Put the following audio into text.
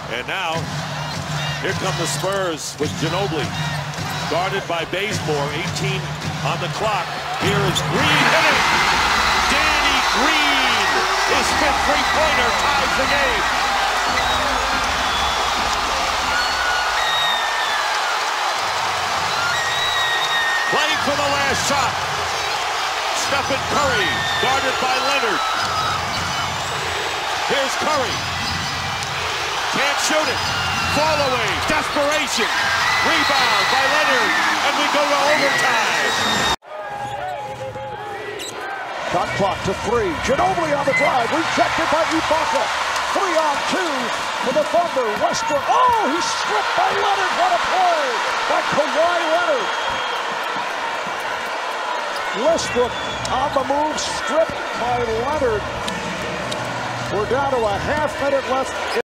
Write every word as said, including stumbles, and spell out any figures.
And now, here come the Spurs with Ginobili. Guarded by Bazemore, eighteen on the clock. Here is Green hitting. Danny Green, his fifth three-pointer, ties the game. Playing for the last shot. Stephen Curry, guarded by Leonard. Here's Curry. Can't shoot it. Fall away. Desperation. Rebound by Leonard. And we go to overtime. Shot clock to three. Ginobili on the drive. Rejected by Ibaka. Three on two for the Thunder. Westbrook. Oh, he's stripped by Leonard. What a play by Kawhi Leonard. Westbrook on the move. Stripped by Leonard. We're down to a half minute left.